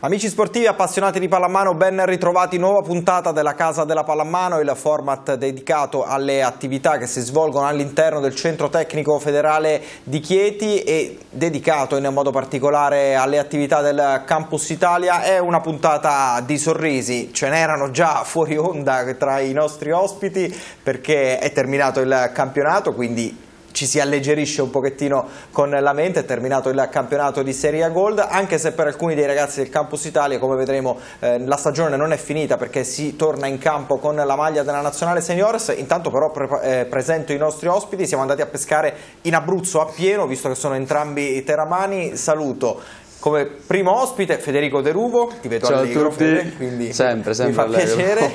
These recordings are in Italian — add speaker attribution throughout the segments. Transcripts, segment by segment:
Speaker 1: Amici sportivi appassionati di pallamano, ben ritrovati, nuova puntata della Casa della Pallamano, il format dedicato alle attività che si svolgono all'interno del Centro Tecnico Federale di Chieti e dedicato in modo particolare alle attività del Campus Italia. È una puntata di sorrisi, ce n'erano già fuori onda tra i nostri ospiti perché è terminato il campionato, quindi ci si alleggerisce un pochettino con la mente. È terminato il campionato di Serie A Gold, anche se per alcuni dei ragazzi del Campus Italia, come vedremo, la stagione non è finita perché si torna in campo con la maglia della Nazionale Seniors. Intanto però presento i nostri ospiti. Siamo andati a pescare in Abruzzo a pieno, visto che sono entrambi teramani. Saluto come primo ospite Federico De Ruvo, ti vedo allegro, Fede, quindi sempre mi fa allegro. Piacere,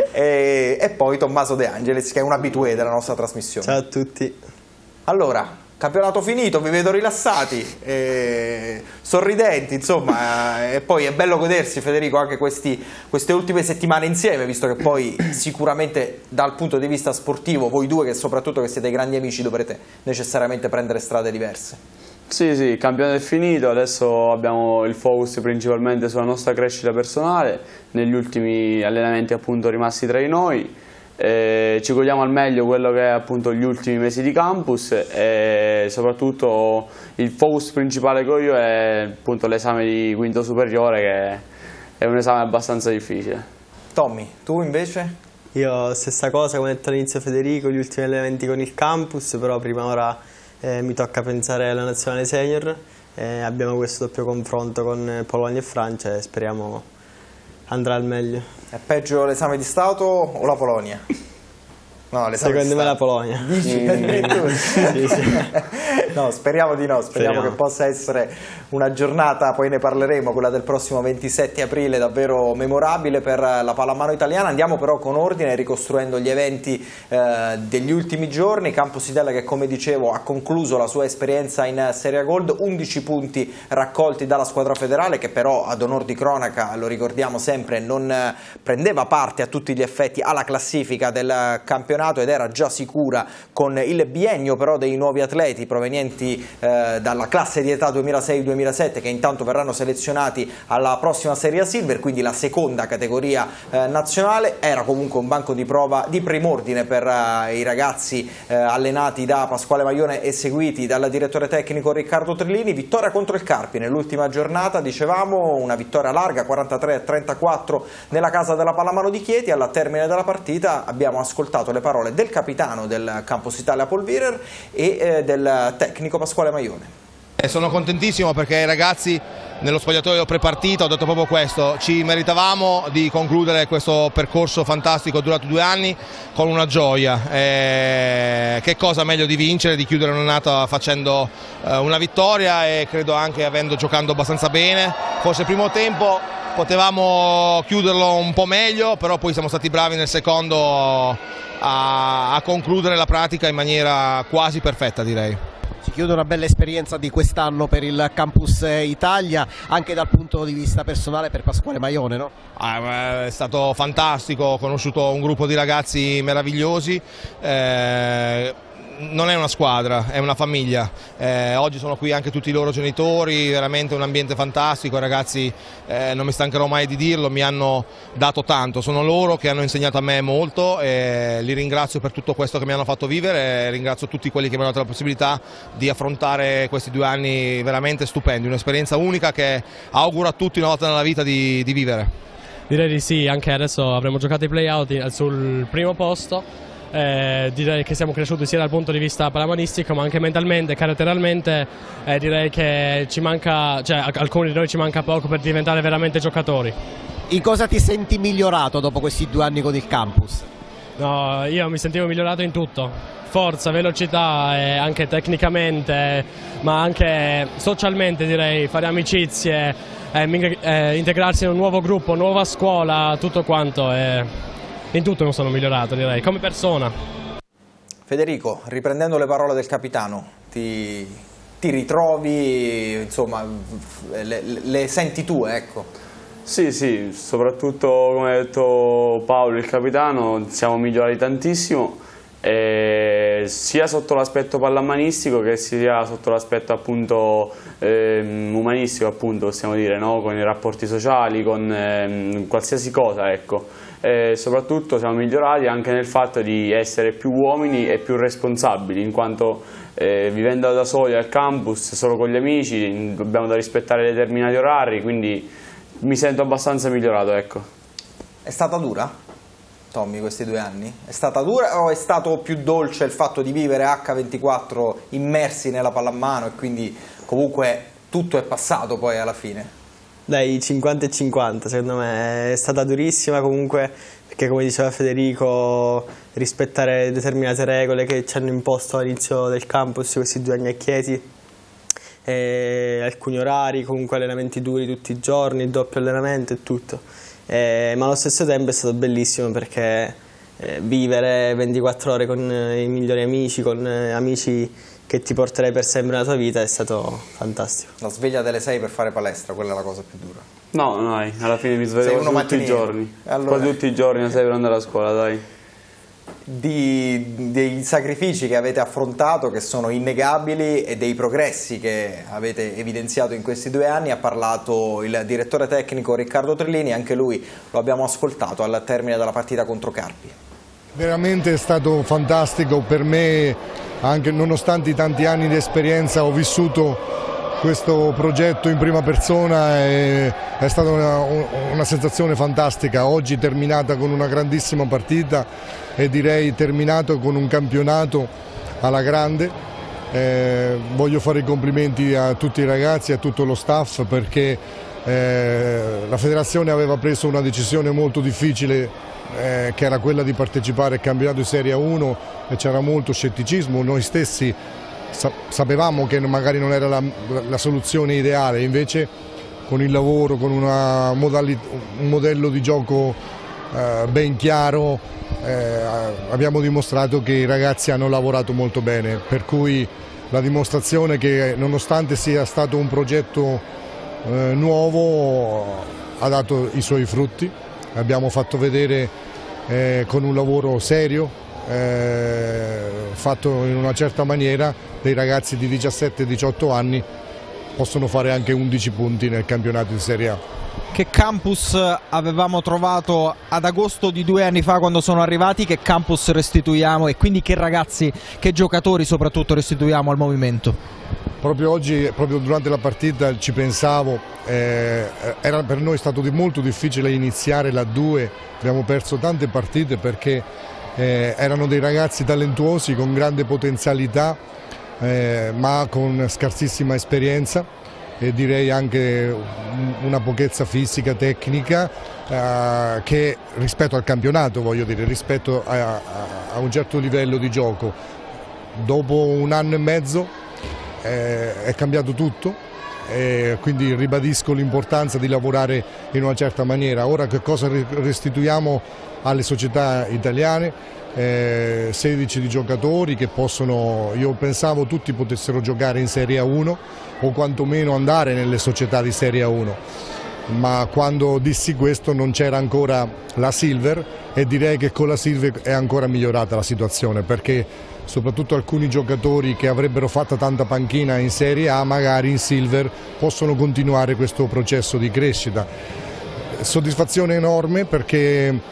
Speaker 1: e poi Tommaso De Angelis, che è un abitué della nostra trasmissione.
Speaker 2: Ciao a tutti.
Speaker 1: Allora, campionato finito, vi vedo rilassati, sorridenti, insomma, e poi è bello godersi, Federico, anche queste ultime settimane insieme, visto che poi sicuramente dal punto di vista sportivo voi due, che soprattutto che siete grandi amici, dovrete necessariamente prendere strade diverse.
Speaker 3: Sì, il campionato è finito, adesso abbiamo il focus principalmente sulla nostra crescita personale, negli ultimi allenamenti appunto rimasti tra di noi. Ci godiamo al meglio quello che è appunto gli ultimi mesi di campus e soprattutto il focus principale che ho io è appunto l'esame di quinto superiore, che è un esame abbastanza difficile.
Speaker 1: Tommy, tu invece?
Speaker 2: Io stessa cosa, come ha detto all'inizio Federico, gli ultimi allenamenti con il campus, però prima ora mi tocca pensare alla nazionale senior, abbiamo questo doppio confronto con Polonia e Francia e speriamo andrà al meglio.
Speaker 1: È peggio l'esame di Stato o la Polonia? No,
Speaker 2: secondo me la Polonia.
Speaker 1: Dici?
Speaker 2: Sì.
Speaker 1: No, speriamo di no, speriamo che possa essere una giornata, poi ne parleremo, quella del prossimo 27 aprile, davvero memorabile per la pallamano italiana. Andiamo però con ordine, ricostruendo gli eventi degli ultimi giorni. Campus Italia che, come dicevo, ha concluso la sua esperienza in Serie A Gold, 11 punti raccolti dalla squadra federale, che però ad onor di cronaca, lo ricordiamo sempre, non prendeva parte a tutti gli effetti alla classifica del campionato ed era già sicura con il biennio però dei nuovi atleti provenienti dalla classe di età 2006-2007, che intanto verranno selezionati alla prossima Serie A Silver, quindi la seconda categoria nazionale. Era comunque un banco di prova di prim'ordine per i ragazzi allenati da Pasquale Maione e seguiti dal direttore tecnico Riccardo Trillini. Vittoria contro il Carpi nell'ultima giornata, dicevamo, una vittoria larga, 43-34 nella Casa della Pallamano di Chieti. Alla termine della partita abbiamo ascoltato le parole del capitano del Campus Italia Paul Virer e del tecnico Pasquale Maione.
Speaker 4: Sono contentissimo perché i ragazzi nello spogliatoio prepartita ho detto proprio questo: ci meritavamo di concludere questo percorso fantastico durato 2 anni con una gioia. Che cosa meglio di vincere, di chiudere un'annata facendo una vittoria, e credo anche giocando abbastanza bene. Forse il primo tempo potevamo chiuderlo un po' meglio, però poi siamo stati bravi nel secondo a concludere la pratica in maniera quasi perfetta, direi.
Speaker 5: Si chiude una bella esperienza di quest'anno per il Campus Italia, anche dal punto di vista personale per Pasquale Maione, no?
Speaker 4: È stato fantastico, ho conosciuto un gruppo di ragazzi meravigliosi. Non è una squadra, è una famiglia. Oggi sono qui anche tutti i loro genitori, veramente un ambiente fantastico. I ragazzi, non mi stancherò mai di dirlo, mi hanno dato tanto, sono loro che hanno insegnato a me molto e li ringrazio per tutto questo che mi hanno fatto vivere. Ringrazio tutti quelli che mi hanno dato la possibilità di affrontare questi 2 anni veramente stupendi, un'esperienza unica che auguro a tutti una volta nella vita di vivere.
Speaker 6: Direi di sì, anche adesso avremo giocato i play-out sul primo posto. Direi che siamo cresciuti sia dal punto di vista pallamanistico ma anche mentalmente, caratterialmente. Direi che ci manca, alcuni di noi ci manca poco per diventare veramente giocatori.
Speaker 5: In cosa ti senti migliorato dopo questi 2 anni con il campus?
Speaker 6: No, io mi sentivo migliorato in tutto: forza, velocità, anche tecnicamente, ma anche socialmente, direi, fare amicizie, integrarsi in un nuovo gruppo, nuova scuola, tutto quanto. In tutto non sono migliorato, direi, come persona.
Speaker 1: Federico, riprendendo le parole del capitano, ti ritrovi, insomma, le senti tue, ecco.
Speaker 3: Sì, soprattutto come ha detto Paolo, il capitano, siamo migliorati tantissimo sia sotto l'aspetto pallamanistico che sia sotto l'aspetto appunto umanistico, appunto, possiamo dire, no? Con i rapporti sociali, con qualsiasi cosa, ecco. Soprattutto siamo migliorati anche nel fatto di essere più uomini e più responsabili, in quanto vivendo da soli al campus, solo con gli amici, dobbiamo da rispettare determinati orari, quindi mi sento abbastanza migliorato, ecco.
Speaker 1: È stata dura, Tommy, questi 2 anni? È stata dura o è stato più dolce il fatto di vivere H24 immersi nella pallamano e quindi comunque tutto è passato poi alla fine?
Speaker 2: Dai, 50 e 50, secondo me è stata durissima comunque, perché come diceva Federico, rispettare determinate regole che ci hanno imposto all'inizio del campus questi 2 anni a Chieti, alcuni orari, comunque allenamenti duri tutti i giorni, il doppio allenamento e tutto. Ma allo stesso tempo è stato bellissimo perché vivere 24 ore con i migliori amici, con amici che ti porterai per sempre nella tua vita, è stato fantastico.
Speaker 1: La sveglia delle 6 per fare palestra, quella è la cosa più dura.
Speaker 3: No, dai, alla fine mi sveglio tutti i giorni, allora, quasi tutti i giorni alle 6 per andare a scuola, dai.
Speaker 1: Dei sacrifici che avete affrontato, che sono innegabili, e dei progressi che avete evidenziato in questi 2 anni, ha parlato il direttore tecnico Riccardo Trellini, anche lui lo abbiamo ascoltato al termine della partita contro Carpi.
Speaker 7: Veramente è stato fantastico per me, anche nonostante i tanti anni di esperienza ho vissuto questo progetto in prima persona, è stata una sensazione fantastica. Oggi terminata con una grandissima partita e direi terminato con un campionato alla grande. Voglio fare i complimenti a tutti i ragazzi e a tutto lo staff, perché la federazione aveva preso una decisione molto difficile, che era quella di partecipare al campionato di Serie 1, e c'era molto scetticismo. Noi stessi sapevamo che magari non era la soluzione ideale, invece con il lavoro, con un modello di gioco ben chiaro, abbiamo dimostrato che i ragazzi hanno lavorato molto bene, per cui la dimostrazione che nonostante sia stato un progetto nuovo ha dato i suoi frutti. Abbiamo fatto vedere con un lavoro serio, fatto in una certa maniera, dei ragazzi di 17-18 anni possono fare anche 11 punti nel campionato di Serie A.
Speaker 8: Che campus avevamo trovato ad agosto di 2 anni fa quando sono arrivati, che campus restituiamo, e quindi che ragazzi, che giocatori soprattutto restituiamo al movimento?
Speaker 7: Proprio oggi, proprio durante la partita ci pensavo, era per noi stato molto difficile iniziare la 2, abbiamo perso tante partite perché erano dei ragazzi talentuosi con grande potenzialità, ma con scarsissima esperienza e direi anche una pochezza fisica, tecnica, che rispetto al campionato, voglio dire, rispetto a un certo livello di gioco. Dopo 1 anno e mezzo è cambiato tutto, quindi ribadisco l'importanza di lavorare in una certa maniera. Ora che cosa restituiamo alle società italiane? 16 di giocatori che possono, io pensavo tutti potessero giocare in Serie A1 o quantomeno andare nelle società di Serie A1, ma quando dissi questo non c'era ancora la Silver, e direi che con la Silver è ancora migliorata la situazione, perché soprattutto alcuni giocatori che avrebbero fatto tanta panchina in Serie A magari in Silver possono continuare questo processo di crescita. Soddisfazione enorme perché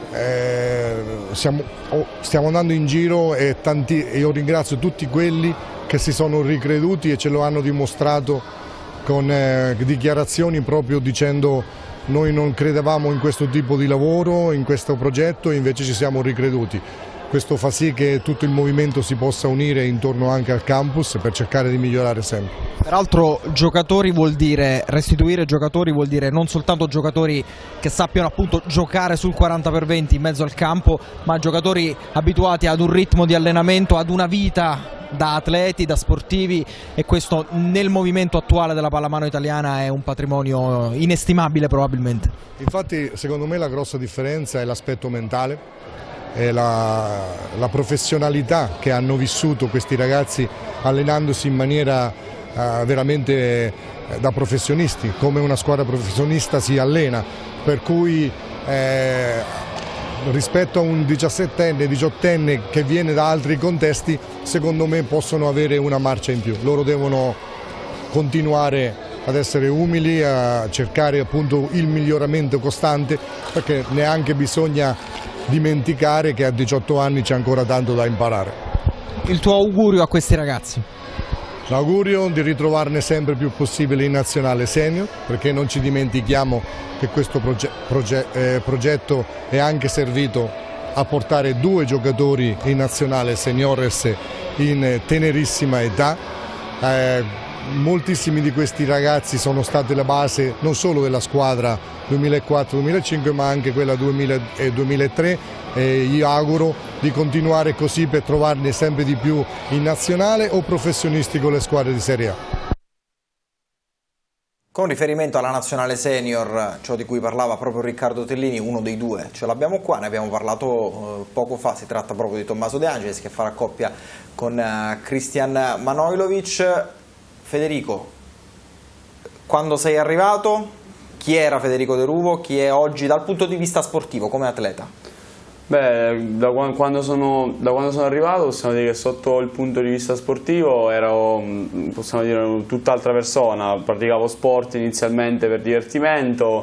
Speaker 7: stiamo andando in giro e io ringrazio tutti quelli che si sono ricreduti e ce lo hanno dimostrato con dichiarazioni proprio dicendo: noi non credevamo in questo tipo di lavoro, in questo progetto, e invece ci siamo ricreduti. Questo fa sì che tutto il movimento si possa unire intorno anche al campus per cercare di migliorare sempre.
Speaker 8: Peraltro giocatori vuol dire, restituire giocatori vuol dire non soltanto giocatori che sappiano appunto giocare sul 40x20 in mezzo al campo, ma giocatori abituati ad un ritmo di allenamento, ad una vita da atleti, da sportivi, e questo nel movimento attuale della pallamano italiana è un patrimonio inestimabile probabilmente.
Speaker 7: Infatti secondo me la grossa differenza è l'aspetto mentale, è la professionalità che hanno vissuto questi ragazzi allenandosi in maniera veramente da professionisti, come una squadra professionista si allena, per cui rispetto a un 17enne, 18enne che viene da altri contesti, secondo me possono avere una marcia in più. Loro devono continuare ad essere umili, a cercare appunto il miglioramento costante, perché neanche bisogna dimenticare che a 18 anni c'è ancora tanto da imparare.
Speaker 8: Il tuo augurio a questi ragazzi?
Speaker 7: L'augurio di ritrovarne sempre più possibile in nazionale senior, perché non ci dimentichiamo che questo progetto è anche servito a portare 2 giocatori in nazionale seniores in tenerissima età. Moltissimi di questi ragazzi sono stati la base non solo della squadra 2004-2005 ma anche quella 2000 e 2003, e io auguro di continuare così per trovarne sempre di più in nazionale o professionisti con le squadre di Serie A.
Speaker 1: Con riferimento alla nazionale senior, ciò di cui parlava proprio Riccardo Tellini, uno dei 2 ce l'abbiamo qua, ne abbiamo parlato poco fa, si tratta proprio di Tommaso De Angelis che farà coppia con Christian Manojlovic. Federico, quando sei arrivato, chi era Federico De Ruvo, chi è oggi dal punto di vista sportivo come atleta?
Speaker 3: Beh, da quando sono arrivato possiamo dire che sotto il punto di vista sportivo ero, possiamo dire, tutt'altra persona. Praticavo sport inizialmente per divertimento,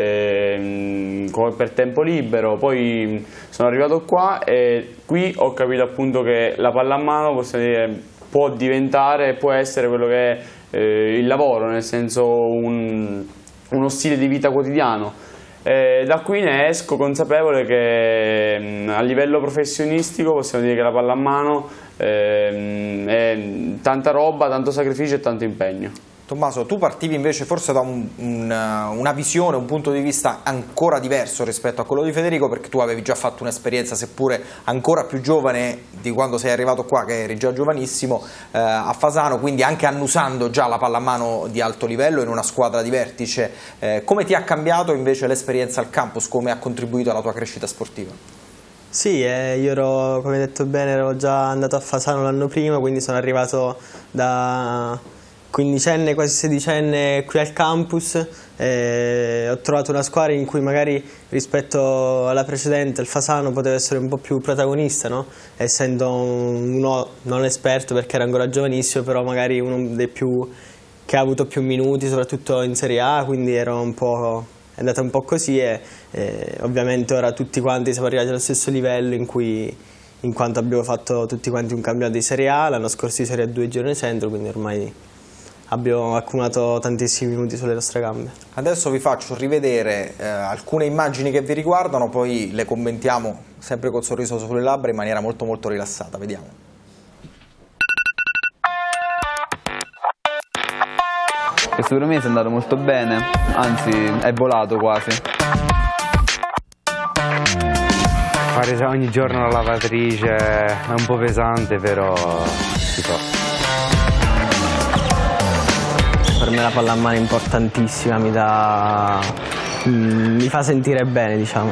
Speaker 3: per tempo libero, poi sono arrivato qua e qui ho capito appunto che la pallamano, possiamo dire, può diventare, può essere quello che è il lavoro, nel senso uno stile di vita quotidiano. Da qui ne esco consapevole che a livello professionistico possiamo dire che la pallamano è tanta roba, tanto sacrificio e tanto impegno.
Speaker 1: Tommaso, tu partivi invece forse da una visione, un punto di vista ancora diverso rispetto a quello di Federico, perché tu avevi già fatto un'esperienza seppure ancora più giovane di quando sei arrivato qua, che eri già giovanissimo, a Fasano, quindi anche annusando già la pallamano di alto livello in una squadra di vertice. Come ti ha cambiato invece l'esperienza al campus, come ha contribuito alla tua crescita sportiva?
Speaker 2: Sì, io ero, come hai detto bene, ero già andato a Fasano l'anno prima, quindi sono arrivato da 15enne, quasi 16enne qui al campus. Ho trovato una squadra in cui magari rispetto alla precedente il Fasano poteva essere un po' più protagonista, no? Essendo uno non esperto perché era ancora giovanissimo, però magari uno dei più che ha avuto più minuti, soprattutto in Serie A, quindi è andata un po' così e ovviamente ora tutti quanti siamo arrivati allo stesso livello in quanto abbiamo fatto tutti quanti un campionato di Serie A, l'anno scorso di Serie A2 Girone Centro, quindi ormai abbiamo accumulato tantissimi minuti sulle nostre gambe.
Speaker 1: Adesso vi faccio rivedere alcune immagini che vi riguardano, poi le commentiamo sempre col sorriso sulle labbra in maniera molto molto rilassata. Vediamo.
Speaker 9: Questo per me è andato molto bene, anzi è volato quasi.
Speaker 10: Fare ogni giorno la lavatrice è un po' pesante, però si fa.
Speaker 2: Per me la pallamano è importantissima, mi fa sentire bene, diciamo.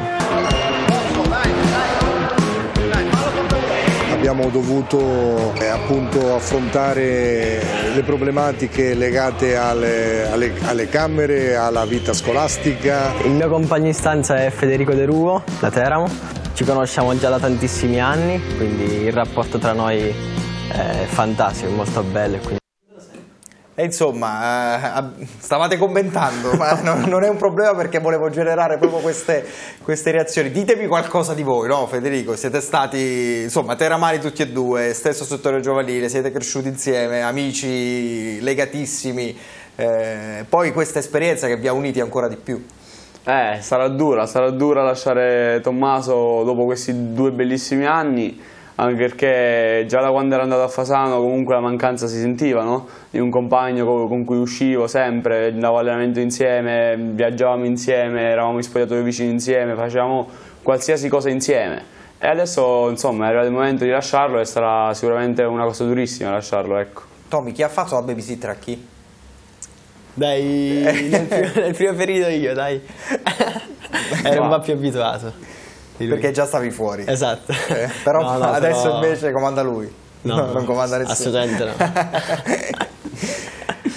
Speaker 7: Abbiamo dovuto appunto affrontare le problematiche legate alle camere, alla vita scolastica.
Speaker 2: Il mio compagno in stanza è Federico De Ruvo, da Teramo. Ci conosciamo già da tantissimi anni, quindi il rapporto tra noi è fantastico, è molto bello.
Speaker 1: E insomma, stavate commentando, ma non è un problema perché volevo generare proprio queste reazioni. Ditemi qualcosa di voi, no Federico? Siete stati, insomma, teramani tutti e due, stesso settore giovanile, siete cresciuti insieme, amici legatissimi, poi questa esperienza che vi ha uniti ancora di più.
Speaker 3: Sarà dura lasciare Tommaso dopo questi 2 bellissimi anni, anche perché già da quando ero andato a Fasano comunque la mancanza si sentiva, no? Di un compagno con cui uscivo sempre, andavo allenamento insieme, viaggiavamo insieme, eravamo in spogliatoio vicini insieme, facevamo qualsiasi cosa insieme. E adesso insomma è arrivato il momento di lasciarlo e sarà sicuramente una cosa durissima lasciarlo, ecco.
Speaker 1: Tommy, chi ha fatto la babysitter a chi?
Speaker 2: Dai, nel primo periodo io, dai. Ero un po' più abituato.
Speaker 1: Perché già stavi fuori.
Speaker 2: Esatto.
Speaker 1: Però adesso invece comanda lui.
Speaker 2: No,
Speaker 1: non comanda nessuno.
Speaker 2: Assolutamente no.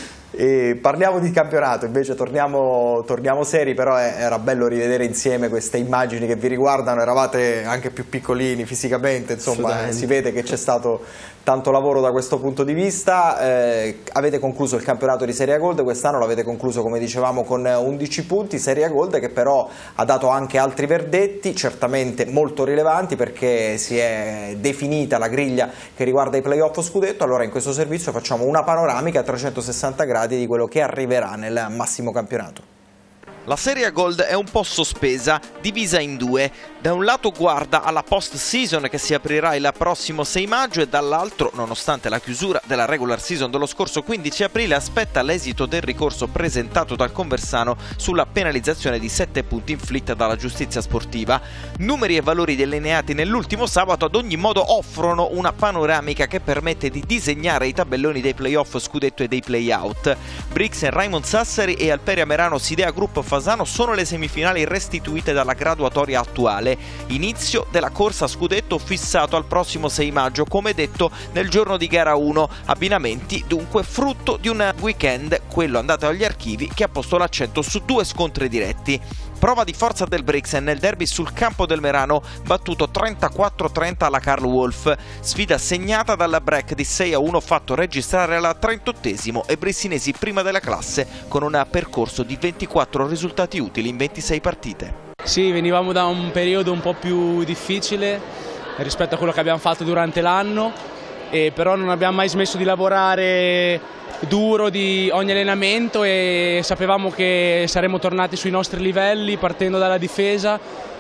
Speaker 1: E parliamo di campionato, invece torniamo seri, però era bello rivedere insieme queste immagini che vi riguardano, eravate anche più piccolini fisicamente, insomma si vede che c'è stato tanto lavoro da questo punto di vista. Avete concluso il campionato di Serie A Gold, quest'anno l'avete concluso come dicevamo con 11 punti, Serie A Gold che però ha dato anche altri verdetti, certamente molto rilevanti, perché si è definita la griglia che riguarda i playoff scudetto. Allora in questo servizio facciamo una panoramica a 360 gradi di quello che arriverà nel massimo campionato.
Speaker 11: La Serie A Gold è un po' sospesa, divisa in due. Da un lato guarda alla post-season che si aprirà il prossimo 6 maggio e dall'altro, nonostante la chiusura della regular season dello scorso 15 aprile, aspetta l'esito del ricorso presentato dal Conversano sulla penalizzazione di 7 punti inflitta dalla giustizia sportiva. Numeri e valori delineati nell'ultimo sabato ad ogni modo offrono una panoramica che permette di disegnare i tabelloni dei playoff scudetto e dei playout. Brixen, Raimond Sassari e Alperia Merano Sidea Group Fasano sono le semifinali restituite dalla graduatoria attuale. Inizio della corsa a scudetto fissato al prossimo 6 maggio, come detto nel giorno di gara 1. Abbinamenti dunque frutto di un weekend, quello andato agli archivi, che ha posto l'accento su 2 scontri diretti. Prova di forza del Brixen nel derby sul campo del Merano, battuto 34-30 alla Karl Wolf. Sfida segnata dal break di 6-1 fatto registrare al 38esimo e bressinesi prima della classe con un percorso di 24 risultati utili in 26 partite.
Speaker 12: Sì, venivamo da un periodo un po' più difficile rispetto a quello che abbiamo fatto durante l'anno, però non abbiamo mai smesso di lavorare duro di ogni allenamento e sapevamo che saremmo tornati sui nostri livelli partendo dalla difesa,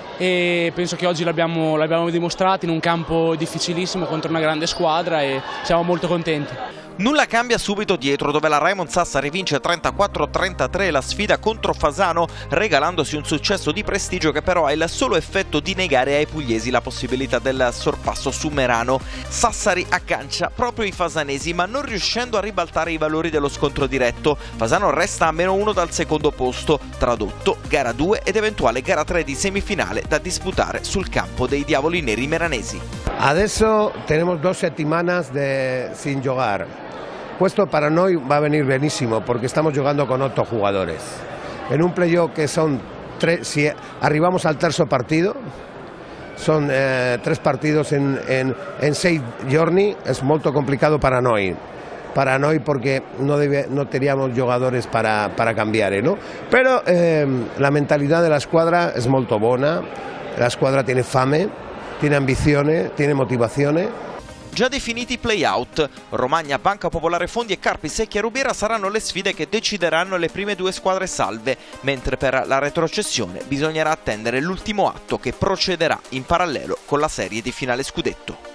Speaker 12: e penso che oggi l'abbiamo dimostrato in un campo difficilissimo contro una grande squadra e siamo molto contenti.
Speaker 11: Nulla cambia subito dietro, dove la Raimond Sassari vince 34-33 la sfida contro Fasano, regalandosi un successo di prestigio che però ha il solo effetto di negare ai pugliesi la possibilità del sorpasso su Merano. Sassari aggancia proprio i fasanesi, ma non riuscendo a ribaltare i valori dello scontro diretto. Fasano resta a -1 dal secondo posto, tradotto gara 2 ed eventuale gara 3 di semifinale da disputare sul campo dei Diavoli Neri meranesi.
Speaker 13: Adesso tenemos 2 semanas sin jugar. Questo para noi va a venir benissimo porque estamos jugando con 8 jugadores. En un playoff que son 3, si arribamos al terzo partido, son 3 partidos en 6 giorni, es molto complicado para noi porque no teníamos jugadores para cambiare, ¿no? Pero la mentalidad de la squadra es molto buona, la squadra tiene fame, tiene ambizione, tiene motivazione.
Speaker 11: Già definiti i play-out, Romagna, Banca Popolare Fondi e Carpi Secchia Rubiera saranno le sfide che decideranno le prime 2 squadre salve, mentre per la retrocessione bisognerà attendere l'ultimo atto che procederà in parallelo con la serie di finale scudetto.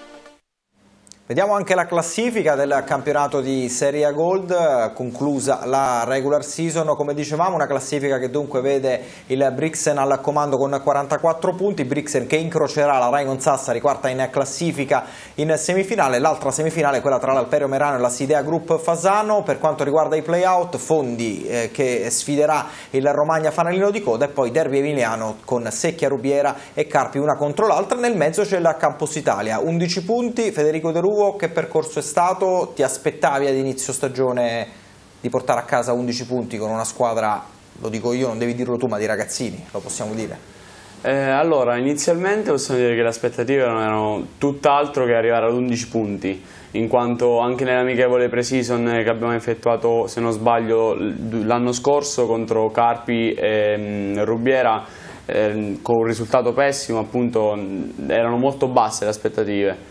Speaker 1: Vediamo anche la classifica del campionato di Serie A Gold, conclusa la regular season, come dicevamo una classifica che dunque vede il Brixen al comando con 44 punti, Brixen che incrocerà la Raimond Sassari, quarta in classifica in semifinale, l'altra semifinale quella tra l'Alperio Merano e la Sidea Group Fasano. Per quanto riguarda i play-out, Fondi che sfiderà il Romagna Fanalino di coda e poi derby emiliano con Secchia Rubiera e Carpi una contro l'altra. Nel mezzo c'è la Campus Italia, 11 punti, Federico De Rugo, che percorso è stato? Ti aspettavi ad inizio stagione di portare a casa 11 punti con una squadra, lo dico io, non devi dirlo tu, ma di ragazzini, lo possiamo dire?
Speaker 3: Allora, inizialmente possiamo dire che le aspettative non erano tutt'altro che arrivare ad 11 punti, in quanto anche nell'amichevole pre-season che abbiamo effettuato, se non sbaglio, l'anno scorso contro Carpi e Rubiera, con un risultato pessimo, appunto, erano molto basse le aspettative.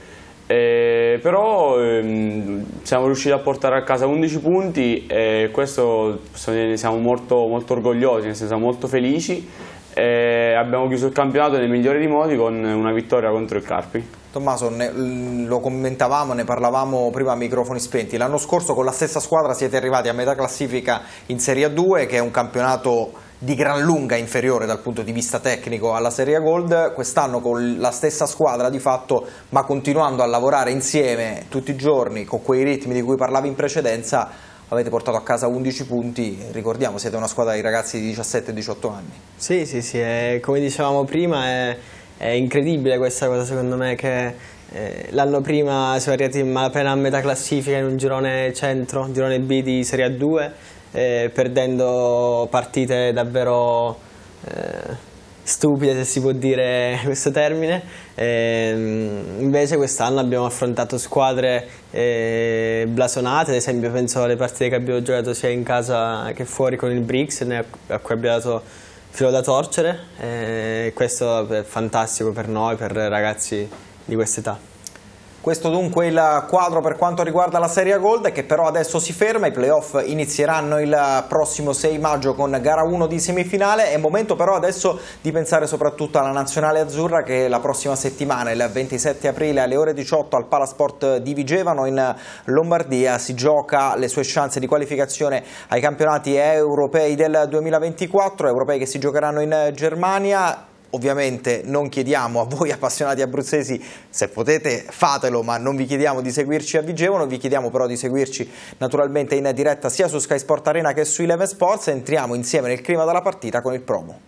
Speaker 3: Però siamo riusciti a portare a casa 11 punti e questo ne siamo molto orgogliosi, nel senso siamo molto felici, e abbiamo chiuso il campionato nel migliore dei modi con una vittoria contro il Carpi.
Speaker 1: Tommaso, lo commentavamo, ne parlavamo prima a microfoni spenti, l'anno scorso con la stessa squadra siete arrivati a metà classifica in Serie A2, che è un campionato di gran lunga inferiore dal punto di vista tecnico alla Serie A Gold. Quest'anno con la stessa squadra di fatto, ma continuando a lavorare insieme tutti i giorni con quei ritmi di cui parlavi in precedenza, avete portato a casa 11 punti. Ricordiamo, siete una squadra di ragazzi di 17-18 anni.
Speaker 2: Sì, come dicevamo prima è incredibile questa cosa, secondo me, che l'anno prima siamo arrivati appena a metà classifica in un girone centro, girone B di Serie A2. perdendo partite davvero stupide, se si può dire questo termine. Invece quest'anno abbiamo affrontato squadre blasonate, ad esempio penso alle partite che abbiamo giocato sia in casa che fuori con il Brixen, a cui abbiamo dato filo da torcere. Questo è fantastico per noi, per ragazzi di quest'età.
Speaker 1: Questo dunque il quadro per quanto riguarda la Serie Gold, che però adesso si ferma. I playoff inizieranno il prossimo 6 maggio con gara 1 di semifinale. È momento però adesso di pensare soprattutto alla nazionale azzurra, che la prossima settimana, il 27 aprile alle ore 18 al Palasport di Vigevano in Lombardia, si gioca le sue chance di qualificazione ai campionati europei del 2024, europei che si giocheranno in Germania. Ovviamente non chiediamo a voi appassionati abruzzesi, se potete fatelo, ma non vi chiediamo di seguirci a Vigevano, vi chiediamo però di seguirci naturalmente in diretta sia su Sky Sport Arena che su Eleven Sports. Entriamo insieme nel clima della partita con il promo.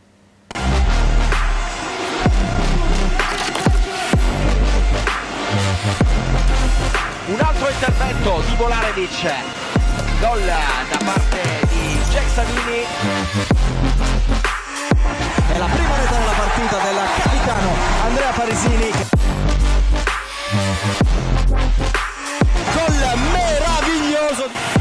Speaker 11: Un altro intervento di Volarevic, gol da parte di Jack Savini.
Speaker 8: È la prima rete della partita del capitano Andrea Parisini. Gol meraviglioso.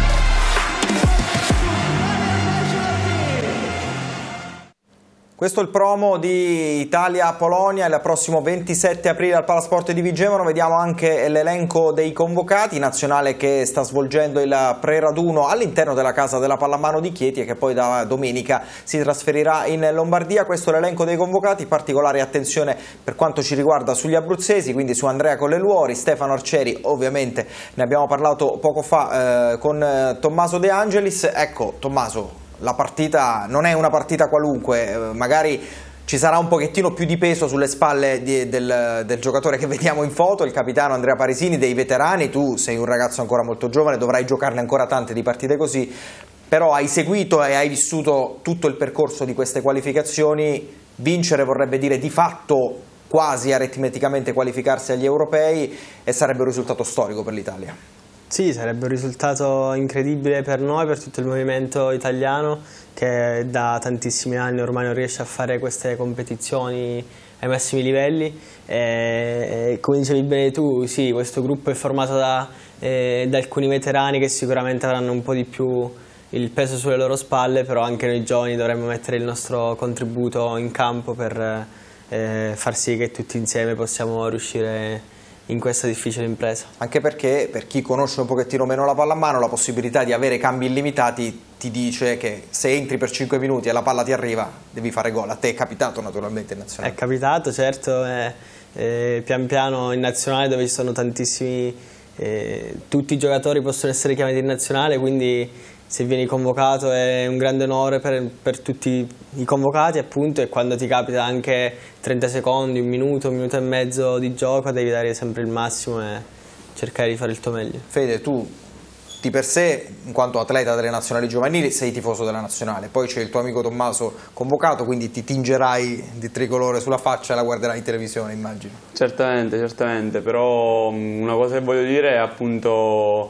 Speaker 1: Questo è il promo di Italia-Polonia il prossimo 27 aprile al Palasport di Vigevano. Vediamo anche l'elenco dei convocati, nazionale che sta svolgendo il pre-raduno all'interno della casa della pallamano di Chieti e che poi da domenica si trasferirà in Lombardia. Questo è l'elenco dei convocati, particolare attenzione per quanto ci riguarda sugli abruzzesi, quindi su Andrea Colleluori, Stefano Arcieri, ovviamente ne abbiamo parlato poco fa con Tommaso De Angelis. Ecco Tommaso, la partita non è una partita qualunque, magari ci sarà un pochettino più di peso sulle spalle del giocatore che vediamo in foto, il capitano Andrea Parisini, dei veterani. Tu sei un ragazzo ancora molto giovane, dovrai giocarne ancora tante di partite così, però hai seguito e hai vissuto tutto il percorso di queste qualificazioni. Vincere vorrebbe dire di fatto quasi aritmeticamente qualificarsi agli europei e sarebbe un risultato storico per l'Italia.
Speaker 2: Sì, sarebbe un risultato incredibile per noi, per tutto il movimento italiano che da tantissimi anni ormai non riesce a fare queste competizioni ai massimi livelli. E come dicevi bene tu, sì, questo gruppo è formato da alcuni veterani che sicuramente avranno un po' di più il peso sulle loro spalle, però anche noi giovani dovremmo mettere il nostro contributo in campo per far sì che tutti insieme possiamo riuscire in questa difficile impresa.
Speaker 1: Anche perché, per chi conosce un pochettino meno la pallamano, la possibilità di avere cambi illimitati ti dice che se entri per 5 minuti e la palla ti arriva devi fare gol. A te è capitato naturalmente in nazionale?
Speaker 2: È capitato, certo, pian piano in nazionale, dove ci sono tantissimi, tutti i giocatori possono essere chiamati in nazionale, quindi se vieni convocato è un grande onore per tutti i convocati, appunto, e quando ti capita anche 30 secondi, un minuto e mezzo di gioco devi dare sempre il massimo e cercare di fare il tuo meglio.
Speaker 1: Fede, tu di per sé, in quanto atleta delle nazionali giovanili, sei tifoso della nazionale, poi c'è il tuo amico Tommaso convocato, quindi ti tingerai di tricolore sulla faccia e la guarderai in televisione, immagino.
Speaker 3: Certamente, certamente, però una cosa che voglio dire è appunto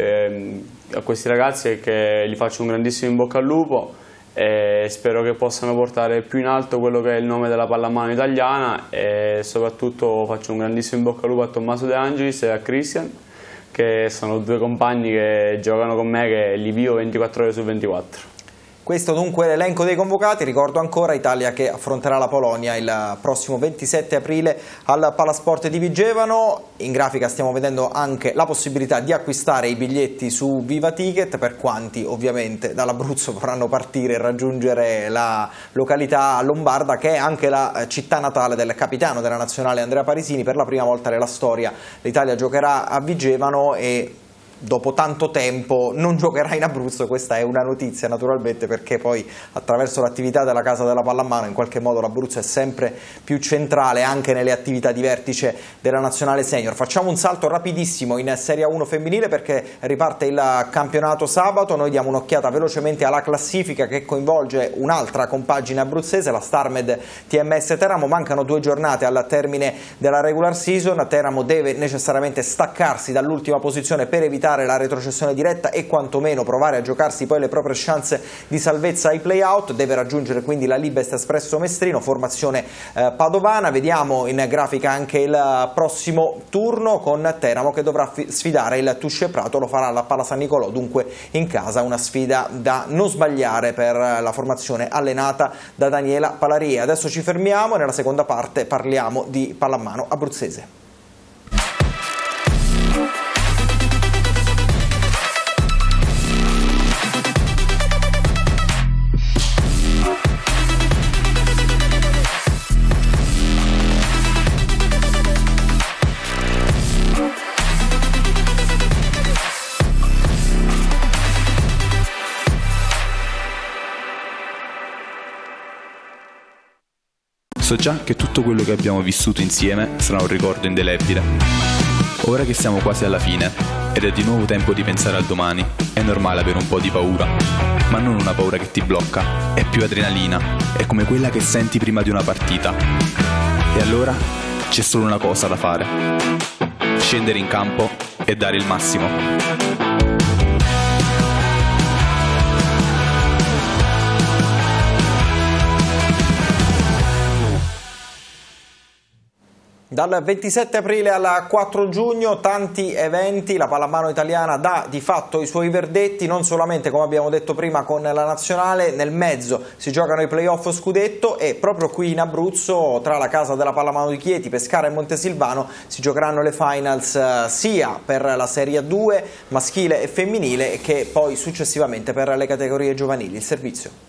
Speaker 3: a questi ragazzi è che gli faccio un grandissimo in bocca al lupo e spero che possano portare più in alto quello che è il nome della pallamano italiana, e soprattutto faccio un grandissimo in bocca al lupo a Tommaso De Angelis e a Christian, che sono due compagni che giocano con me, che li vivo 24 ore su 24.
Speaker 1: Questo dunque è l'elenco dei convocati. Ricordo ancora Italia che affronterà la Polonia il prossimo 27 aprile al Palasport di Vigevano. In grafica stiamo vedendo anche la possibilità di acquistare i biglietti su Viva Ticket per quanti ovviamente dall'Abruzzo vorranno partire e raggiungere la località lombarda, che è anche la città natale del capitano della nazionale Andrea Parisini. Per la prima volta nella storia l'Italia giocherà a Vigevano e dopo tanto tempo non giocherà in Abruzzo. Questa è una notizia naturalmente, perché poi attraverso l'attività della Casa della Pallamano in qualche modo l'Abruzzo è sempre più centrale anche nelle attività di vertice della nazionale senior. Facciamo un salto rapidissimo in Serie 1 femminile perché riparte il campionato sabato. Noi diamo un'occhiata velocemente alla classifica che coinvolge un'altra compagine abruzzese, la Starmed TMS Teramo. Mancano 2 giornate al termine della regular season. Teramo deve necessariamente staccarsi dall'ultima posizione per evitare evitare la retrocessione diretta e quantomeno provare a giocarsi poi le proprie chance di salvezza ai play-out. Deve raggiungere quindi la Libest Espresso Mestrino, formazione padovana. Vediamo in grafica anche il prossimo turno con Teramo che dovrà sfidare il Tusce Prato, lo farà alla Pala San Nicolò, dunque in casa una sfida da non sbagliare per la formazione allenata da Daniela Palaria. Adesso ci fermiamo e nella seconda parte parliamo di pallamano abruzzese.
Speaker 14: So già che tutto quello che abbiamo vissuto insieme sarà un ricordo indelebile. Ora che siamo quasi alla fine ed è di nuovo tempo di pensare al domani, è normale avere un po' di paura, ma non una paura che ti blocca, è più adrenalina, è come quella che senti prima di una partita. E allora c'è solo una cosa da fare: scendere in campo e dare il massimo.
Speaker 1: Dal 27 aprile al 4 giugno tanti eventi, la pallamano italiana dà di fatto i suoi verdetti, non solamente come abbiamo detto prima con la nazionale, nel mezzo si giocano i playoff scudetto e proprio qui in Abruzzo tra la casa della pallamano di Chieti, Pescara e Montesilvano si giocheranno le finals sia per la Serie 2 maschile e femminile che poi successivamente per le categorie giovanili. Il servizio.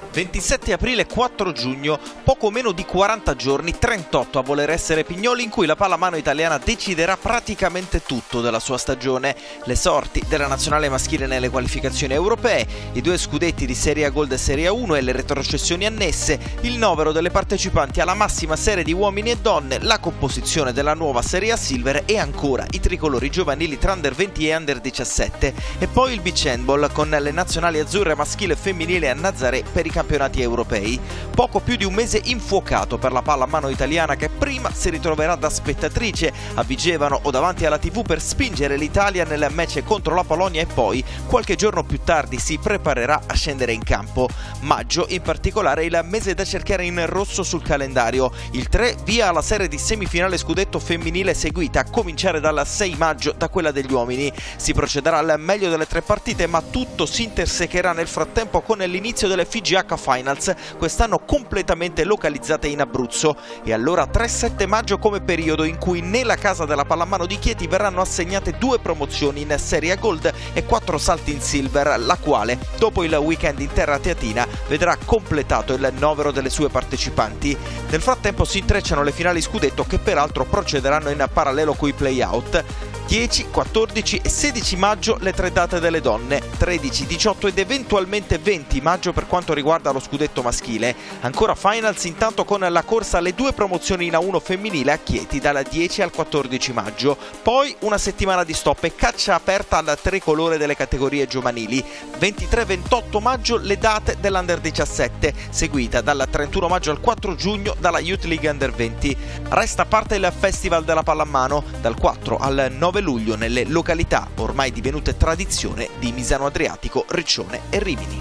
Speaker 11: 27 aprile 4 giugno, poco meno di 40 giorni, 38 a voler essere Pignoli, in cui la pallamano italiana deciderà praticamente tutto della sua stagione. Le sorti della nazionale maschile nelle qualificazioni europee, i 2 scudetti di Serie A Gold e Serie A1 e le retrocessioni annesse, il novero delle partecipanti alla massima serie di uomini e donne, la composizione della nuova Serie A Silver e ancora i tricolori giovanili tra Under 20 e Under 17 e poi il beach handball con le nazionali azzurre maschile e femminile a Nazaré per i campionati europei. Poco più di un mese infuocato per la pallamano italiana che prima si ritroverà da spettatrice a Vigevano o davanti alla TV per spingere l'Italia nel match contro la Polonia e poi qualche giorno più tardi si preparerà a scendere in campo. Maggio in particolare è il mese da cercare in rosso sul calendario. Il 3 via alla serie di semifinale scudetto femminile seguita a cominciare dal 6 maggio da quella degli uomini. Si procederà al meglio delle 3 partite ma tutto si intersecherà nel frattempo con l'inizio delle FIGH Finals, quest'anno completamente localizzate in Abruzzo, e allora 3-7 maggio come periodo in cui nella casa della pallamano di Chieti verranno assegnate 2 promozioni in Serie A Gold e 4 salti in Silver, la quale dopo il weekend in terra teatina vedrà completato il novero delle sue partecipanti. Nel frattempo si intrecciano le finali scudetto che peraltro procederanno in parallelo coi play-out. 10, 14 e 16 maggio le 3 date delle donne, 13, 18 ed eventualmente 20 maggio per quanto riguarda lo scudetto maschile. Ancora finals intanto con la corsa alle 2 promozioni in A1 femminile a Chieti dal 10 al 14 maggio. Poi una settimana di stop e caccia aperta al tricolore delle categorie giovanili. 23-28 maggio le date dell'Under 17, seguita dal 31 maggio al 4 giugno dalla Youth League Under 20. Resta a parte il Festival della Pallamano dal 4 al 9 luglio nelle località ormai divenute tradizione di Misano Adriatico, Riccione e Rimini.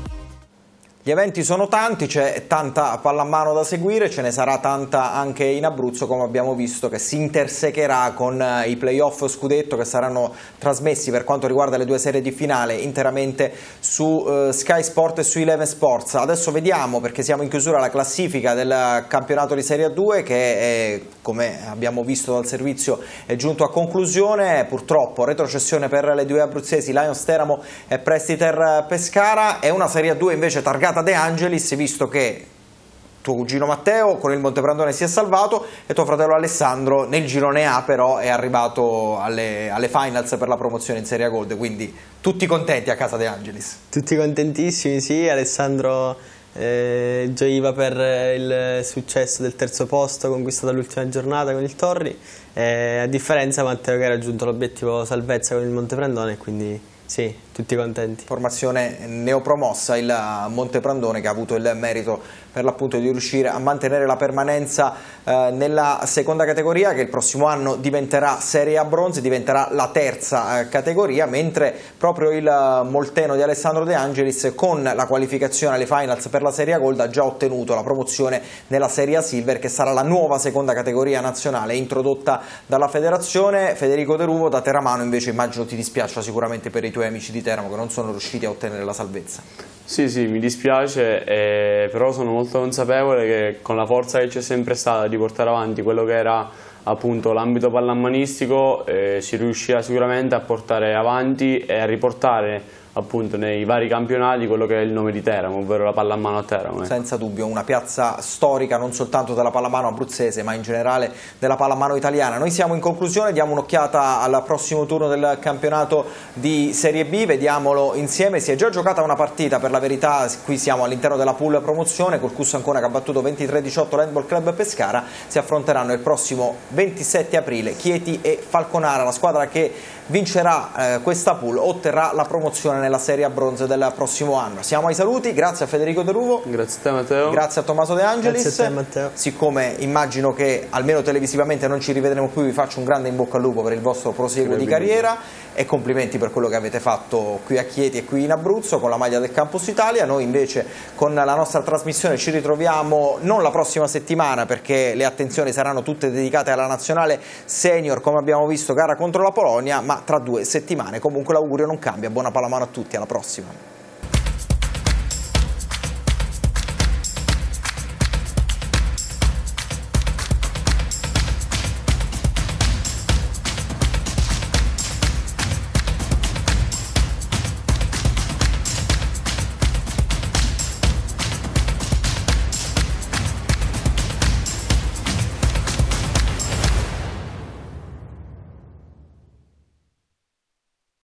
Speaker 1: Gli eventi sono tanti, c'è tanta pallamano da seguire, ce ne sarà tanta anche in Abruzzo, come abbiamo visto, che si intersecherà con i playoff scudetto che saranno trasmessi per quanto riguarda le 2 serie di finale interamente su Sky Sport e su Eleven Sports. Adesso vediamo, perché siamo in chiusura, la classifica del campionato di Serie A2 che come abbiamo visto dal servizio è giunto a conclusione. Purtroppo retrocessione per le 2 abruzzesi, Lions Teramo e Prestiter Pescara. È una Serie A2 invece targata De Angelis, visto che tuo cugino Matteo con il Monteprandone si è salvato e tuo fratello Alessandro nel girone A però è arrivato alle finals per la promozione in Serie A Gold, quindi tutti contenti a casa De Angelis.
Speaker 2: Tutti contentissimi, sì. Alessandro gioiva per il successo del 3° posto conquistato all'ultima giornata con il Torri, a differenza Matteo che ha raggiunto l'obiettivo salvezza con il Monteprandone, quindi sì, tutti contenti.
Speaker 1: Formazione neopromossa, il Monteprandone, che ha avuto il merito per l'appunto di riuscire a mantenere la permanenza nella seconda categoria, che il prossimo anno diventerà Serie A bronze, diventerà la terza categoria, mentre proprio il Molteno di Alessandro De Angelis, con la qualificazione alle finals per la Serie A Gold, ha già ottenuto la promozione nella Serie A Silver, che sarà la nuova seconda categoria nazionale introdotta dalla federazione. Federico De Ruvo, da Terramano invece immagino ti dispiaccia sicuramente per i tuoi amici di Teramo che non sono riusciti a ottenere la salvezza.
Speaker 3: Sì, mi dispiace, però sono molto consapevole che con la forza che c'è sempre stata di portare avanti quello che era appunto l'ambito pallamanistico si riuscirà sicuramente a portare avanti e a riportare appunto nei vari campionati quello che è il nome di Teramo, ovvero la pallamano a Teramo.
Speaker 1: Senza dubbio una piazza storica non soltanto della pallamano abruzzese ma in generale della pallamano italiana. Noi siamo in conclusione, diamo un'occhiata al prossimo turno del campionato di Serie B, vediamolo insieme. Si è già giocata una partita, per la verità qui siamo all'interno della pool promozione, col Cus Ancona che ha battuto 23-18 l'Handball Club Pescara. Si affronteranno il prossimo 27 aprile Chieti e Falconara. La squadra che vincerà questa pool otterrà la promozione nella Serie A bronze del prossimo anno. Siamo ai saluti, grazie a Federico De Ruvo,
Speaker 3: grazie a te Matteo,
Speaker 1: grazie a Tommaso De Angelis.
Speaker 2: Grazie a te Matteo.
Speaker 1: Siccome immagino che almeno televisivamente non ci rivedremo più, vi faccio un grande in bocca al lupo per il vostro proseguo di carriera e complimenti per quello che avete fatto qui a Chieti e qui in Abruzzo con la maglia del Campus Italia. Noi invece con la nostra trasmissione ci ritroviamo non la prossima settimana, perché le attenzioni saranno tutte dedicate alla nazionale senior, come abbiamo visto, gara contro la Polonia, ma tra 2 settimane. Comunque l'augurio non cambia, buona pallamano a tutti, alla prossima.